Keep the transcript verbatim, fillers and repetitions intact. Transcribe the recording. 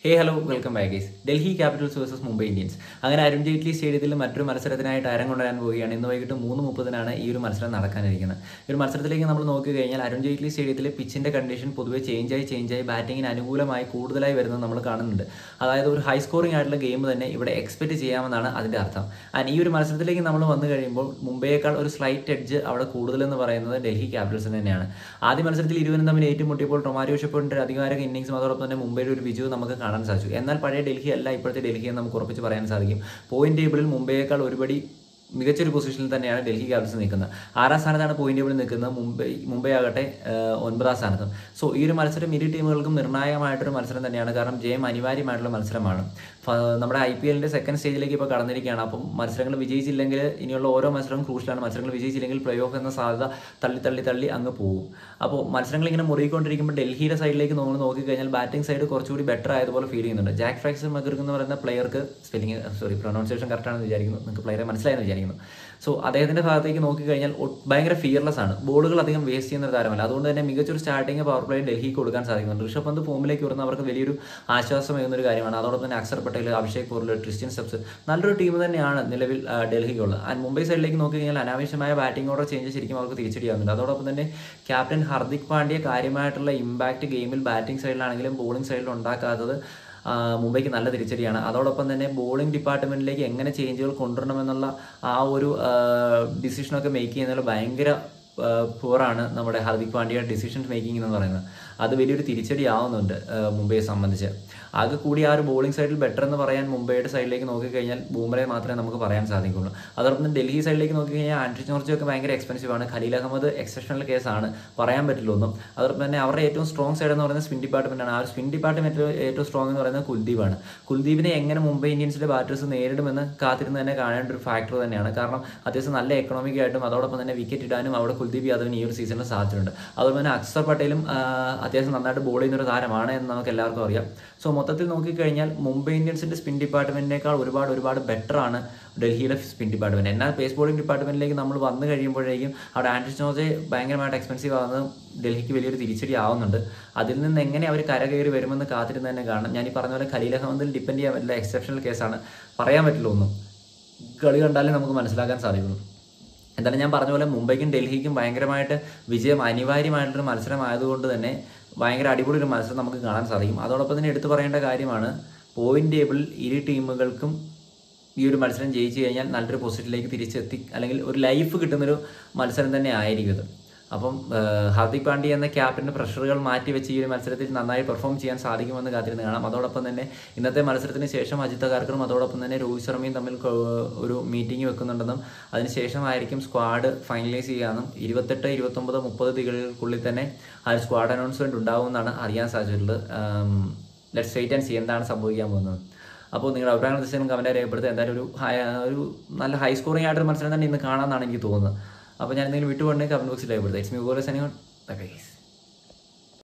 ഹേ hello welcome back guys. Delhi capitals versus Mumbai Indians. അങ്ങനെ അരുൺ ജെയ്റ്റ്ലി സ്റ്റേഡിയത്തിൽ മറ്റൊരു മത്സരത്തിനായിട്ട് അരം കൊണ്ടുവരാൻ പോവുകയാണ്. ഇന്ന് വൈകിട്ട് മൂന്ന് മുപ്പതിനാണ് ഈ ഒരു മത്സരം നടക്കാനിരിക്കുന്നത്. ഈ ഒരു മത്സരത്തിലേക്ക് നമ്മൾ നോക്കി കഴിഞ്ഞാൽ അരുൺ ജെയ്റ്റ്ലി സ്റ്റേഡിയത്തിലെ പിച്ചിൻ്റെ കണ്ടീഷൻ പൊതുവെ ചേഞ്ചായി ചേഞ്ചായി ബാറ്റിങ്ങിന് അനുകൂലമായി കൂടുതലായി വരുന്നത് നമ്മൾ കാണുന്നുണ്ട്. അതായത് ഒരു ഹൈ സ്കോറിംഗ് ആയിട്ടുള്ള ഗെയിം തന്നെ ഇവിടെ എക്സ്പെക്ട് ചെയ്യാമെന്നാണ് അതിൻ്റെ അർത്ഥം. ആൻഡ് ഈ ഒരു മത്സരത്തിലേക്ക് നമ്മൾ വന്നു കഴിയുമ്പോൾ മുംബൈയേക്കാൾ ഒരു സ്ലൈറ്റ് എഡ്ജ് അവിടെ കൂടുതലെന്ന് പറയുന്നത് ഡൽഹി ക്യാപിറ്റൽസിന് തന്നെയാണ്. ആദ്യ മത്സരത്തിൽ ഇരുവരും തമ്മിൽ ഏറ്റുമുട്ടിയപ്പോൾ റൊമാരിയോ ഷെപ്പേർഡിൻ്റെ ഒരു അധികാരിക ഇന്നിംഗ്സും അതോടൊപ്പം തന്നെ മുംബൈയുടെ ഒരു വിജയവും നമുക്ക് കാണാൻ സാധിച്ചു. എന്നാൽ പഴയ ഡൽഹി അല്ല ഇപ്പോഴത്തെ ഡൽഹി എന്ന് നമുക്ക് ഉറപ്പിച്ച് പറയാൻ സാധിക്കും. പോയിന്റ് ടേബിളിൽ മുംബൈയേക്കാൾ ഒരുപടി മികച്ചൊരു പൊസിഷനിൽ തന്നെയാണ് ഡൽഹി ക്യാപിറ്റൽസ് നിൽക്കുന്നത്. ആറാം സ്ഥാനത്താണ് പോയിന്റ് ടേബിളിൽ നിൽക്കുന്നത്. മുംബൈ മുംബൈ ആകട്ടെ ഒൻപതാം സ്ഥാനത്തും. സോ ഈ ഒരു മത്സരം ഇരു ടീമുകൾക്കും നിർണായകമായിട്ടൊരു മത്സരം തന്നെയാണ്. കാരണം ജയം അനിവാര്യമായിട്ടുള്ള മത്സരമാണ്. നമ്മുടെ ഐ പി എല്ലിൻ്റെ സെക്കൻഡ് സ്റ്റേജിലേക്ക് ഇപ്പോൾ കടന്നിരിക്കുകയാണ്. അപ്പം മത്സരങ്ങൾ വിജയിച്ചില്ലെങ്കിൽ ഇനിയുള്ള ഓരോ മത്സരവും ക്രൂഷ്യലാണ്. മത്സരങ്ങൾ വിജയിച്ചില്ലെങ്കിൽ പ്ലേ ഓഫ് എന്ന സാധ്യത തള്ളി തള്ളി തള്ളി അങ്ങ് പോകും. അപ്പോൾ മത്സരങ്ങൾ ഇങ്ങനെ മുറുകിക്കൊണ്ടിരിക്കുമ്പോൾ ഡൽഹിയുടെ സൈഡിലേക്ക് നമ്മൾ നോക്കിക്കഴിഞ്ഞാൽ ബാറ്റിംഗ് സൈഡ് കുറച്ചുകൂടി ബെറ്റർ ആയതുപോലെ ഫീൽ ചെയ്യുന്നുണ്ട്. ജാക്ക് ഫ്രാക്സർ മഗർഗ് എന്ന് പറയുന്ന പ്ലെയർക്ക് സ്പെല്ലിംഗ് സോറി പ്രൊനൗൺസിയേഷൻ കറക്റ്റാണെന്ന് വിചാരിക്കുന്നു. നിങ്ങൾക്ക് പ്ലെയറെ മനസ്സിലായെന്ന് വിചാരിക്കുന്നു. സോ അദ്ദേഹത്തിൻ്റെ ഭാഗത്തേക്ക് നോക്കിക്കഴിഞ്ഞാൽ ഭയങ്കര ഫിയർലെസ് ആണ്. ബോളുകൾ അധികം വേസ്റ്റ് ചെയ്യുന്ന ഒരു താരമല്ല. അതുകൊണ്ട് തന്നെ മികച്ചൊരു സ്റ്റാർട്ടിങ് പവർ പ്ലേ ഡൽഹിക്ക് കൊടുക്കാൻ സാധിക്കുന്നുണ്ട്. ഋഷഭ് പന്ത് ഫോമിലേക്ക് വരുന്ന അവർക്ക് വലിയൊരു ആശ്വാസമേകുന്ന ഒരു കാര്യമാണ്. അതോടൊപ്പം തന്നെ അക്ഷർ പട്ടേൽ, അഭിഷേക് പോർല, ക്രിസ്റ്റ്യൻ സ്റ്റെപ്സ് നല്ലൊരു ടീം തന്നെയാണ് നിലവിൽ ഡൽഹിക്കുള്ളത്. ആൻഡ് മുംബൈ സൈഡിലേക്ക് നോക്കിക്കഴിഞ്ഞാൽ അനാവശ്യമായ ബാറ്റിംഗ് ഓർഡർ ചേഞ്ച് ശരിക്കും അവർക്ക് തിരിച്ചടിയാകുന്നുണ്ട്. അതോടൊപ്പം തന്നെ ക്യാപ്റ്റൻ ഹർദിക് പാണ്ഡ്യ കാര്യമായിട്ടുള്ള ഇമ്പാക്റ്റ് ഗെയിമിൽ ബാറ്റിംഗ് സൈഡിലാണെങ്കിലും ബോളിംഗ് സൈഡിൽ ഉണ്ടാക്കാത്തത് മുംബൈക്ക് നല്ല തിരിച്ചടിയാണ്. അതോടൊപ്പം തന്നെ ബോളിംഗ് ഡിപ്പാർട്ട്മെൻറ്റിലേക്ക് എങ്ങനെ ചേഞ്ചുകൾ കൊണ്ടുവരണമെന്നുള്ള ആ ഒരു ഡിസിഷനൊക്കെ മേക്ക് ചെയ്യുന്നതിൽ ഭയങ്കര പുവറാണ് നമ്മുടെ ഹർദിക് പാണ്ഡ്യയുടെ ഡിസിഷൻ മേക്കിംഗ് എന്ന് പറയുന്നത്. അത് വലിയൊരു തിരിച്ചടി ആവുന്നുണ്ട് മുംബൈയെ സംബന്ധിച്ച്. ആകെ കൂടി ആ ഒരു ബോളിംഗ് സൈഡിൽ ബെറ്റർ എന്ന് പറയാൻ മുംബൈയുടെ സൈഡിലേക്ക് നോക്കിക്കഴിഞ്ഞാൽ ബൂമറയെ മാത്രമേ നമുക്ക് പറയാൻ സാധിക്കുള്ളൂ. അതോടൊപ്പം ഡൽഹി സൈഡിലേക്ക് നോക്കിക്കഴിഞ്ഞാൽ ആൻഡ്രി ജോർജിയൊക്കെ ഭയങ്കര എക്സ്പെൻസീവ് ആണ്. ഖലീൽ അഹമ്മദ് എക്സെപ്ഷണൽ കേസാണ്, പറയാൻ പറ്റില്ല ഒന്നും. അതോടൊപ്പം തന്നെ അവരുടെ ഏറ്റവും സ്ട്രോങ് സൈഡ് എന്ന് പറയുന്നത് സ്പിൻ ഡിപ്പാർട്ട്മെന്റ് ആണ്. ആ ഒരു സ്പിൻ ഡിപ്പാർട്ട്മെന്റ് ഏറ്റവും സ്ട്രോങ് എന്ന് പറയുന്നത് കുൽദീപാണ്. കുൽദീപിനെ എങ്ങനെ മുംബൈ ഇന്ത്യൻസിന്റെ ബാറ്റേഴ്സ് നേരിടുമെന്ന് കാത്തിരുന്ന് തന്നെ കാണേണ്ട ഒരു ഫാക്ടർ തന്നെയാണ്. കാരണം അത്യാവശ്യം നല്ല എക്കണോമിക് ആയിട്ടും അതോടൊപ്പം തന്നെ വിക്കറ്റ് ഇടാനും അവിടെ കുൽദീപ് യാദവിന് ഈ ഒരു സീസണിൽ സാധിച്ചിട്ടുണ്ട്. അതുപോലെ തന്നെ അക്ഷർ പട്ടേലും അത്യാവശ്യം നന്നായിട്ട് ബോൾ ചെയ്യുന്ന ഒരു താരമാണ് എന്ന് നമുക്ക് എല്ലാവർക്കും അറിയാം. സോ മൊത്തത്തിൽ നോക്കിക്കഴിഞ്ഞാൽ മുംബൈ ഇന്ത്യൻസിന്റെ സ്പിൻ ഡിപ്പാർട്ട്മെന്റിനേക്കാൾ ഒരുപാട് ഒരുപാട് ബെറ്റർ ആണ് ഡൽഹിയിലെ സ്പിൻ ഡിപ്പാർട്ട്മെന്റ്. എന്നാൽ പേസ് ബോളിംഗ് ഡിപ്പാർട്ട്മെന്റിലേക്ക് നമ്മൾ വന്നു കഴിയുമ്പോഴേക്കും അവിടെ ആൻഡ്രി ജോർജ് ഭയങ്കരമായിട്ട് എക്സ്പെൻസീവ് ആവുന്നത് ഡൽഹിക്ക് വലിയൊരു തിരിച്ചടി ആവുന്നുണ്ട്. അതിൽ നിന്ന് എങ്ങനെ അവർ കരകയറി വരുമെന്ന് കാത്തിരുന്ന് തന്നെ കാണണം. ഞാൻ ഈ പറഞ്ഞ പോലെ ഖലീൽ അഹമ്മദിൽ ഡിപ്പെൻഡ് ചെയ്യാൻ പറ്റില്ല, എക്സെപ്ഷണൽ കേസാണ്, പറയാൻ പറ്റില്ല ഒന്നും. കളി കണ്ടാലേ നമുക്ക് മനസ്സിലാക്കാൻ സാധിക്കുള്ളൂ. എന്തായാലും ഞാൻ പറഞ്ഞ പോലെ മുംബൈക്കും ഡൽഹിക്കും ഭയങ്കരമായിട്ട് വിജയം അനിവാര്യമായിട്ടുള്ളൊരു മത്സരമായതുകൊണ്ട് തന്നെ ഭയങ്കര അടിപൊളി ഒരു മത്സരം നമുക്ക് കാണാൻ സാധിക്കും. അതോടൊപ്പം തന്നെ എടുത്തു പറയേണ്ട കാര്യമാണ് പോയിന്റ് ടേബിളിൽ ഇരു ടീമുകൾക്കും ഈ ഒരു മത്സരം ജയിച്ചു കഴിഞ്ഞാൽ നല്ലൊരു പൊസിഷനിലേക്ക് തിരിച്ചെത്തി അല്ലെങ്കിൽ ഒരു ലൈഫ് കിട്ടുന്നൊരു മത്സരം തന്നെ ആയിരിക്കും ഇത്. അപ്പം ഹർദിക് പാണ്ഡ്യ എന്ന ക്യാപ്റ്റൻ്റെ പ്രഷറുകൾ മാറ്റി വെച്ച് ഈ ഒരു മത്സരത്തിൽ നന്നായി പെർഫോം ചെയ്യാൻ സാധിക്കുമെന്ന് കാത്തിരുന്ന് കാണാം. അതോടൊപ്പം തന്നെ ഇന്നത്തെ മത്സരത്തിന് ശേഷം അജിത് അഗാർക്കറും അതോടൊപ്പം തന്നെ രോഹിത് ശർമ്മയും തമ്മിൽ ഒരു മീറ്റിംഗ് വെക്കുന്നുണ്ടെന്നും അതിനുശേഷമായിരിക്കും സ്ക്വാഡ് ഫൈനലൈസ് ചെയ്യാമെന്നും ഇരുപത്തെട്ട് ഇരുപത്തൊമ്പത് മുപ്പത് തീയതികൾക്കുള്ളിൽ തന്നെ ആ ഒരു സ്ക്വാഡ് അനൗൺസ്മെൻറ്റ് ഉണ്ടാവുമെന്നാണ് അറിയാൻ സാധിച്ചിട്ടുള്ളത്. ലെറ്റ്സ് വെയിറ്റ് ആൻഡ് സീ എന്താണ് സംഭവിക്കാൻ പോകുന്നത്. അപ്പോൾ നിങ്ങളുടെ അഭിപ്രായങ്ങൾ തീർച്ചയായും കമൻറ്റായി രേഖപ്പെടുത്തുക. എന്തായാലും ഒരു ഹൈ ഒരു നല്ല ഹൈ സ്കോറിംഗ് ആയിട്ടൊരു മത്സരം തന്നെ ഇന്ന് കാണാമെന്നാണ് എനിക്ക് തോന്നുന്നത്. അപ്പോൾ ഞാൻ എന്തെങ്കിലും വിട്ടുപോകണമെങ്കിൽ കമൻറ്റ് ബോക്സിൽ രേഖപ്പെടുത്തുക. ഇറ്റ്സ് മീ ഗോലസ് എനിവൺ. Bye guys.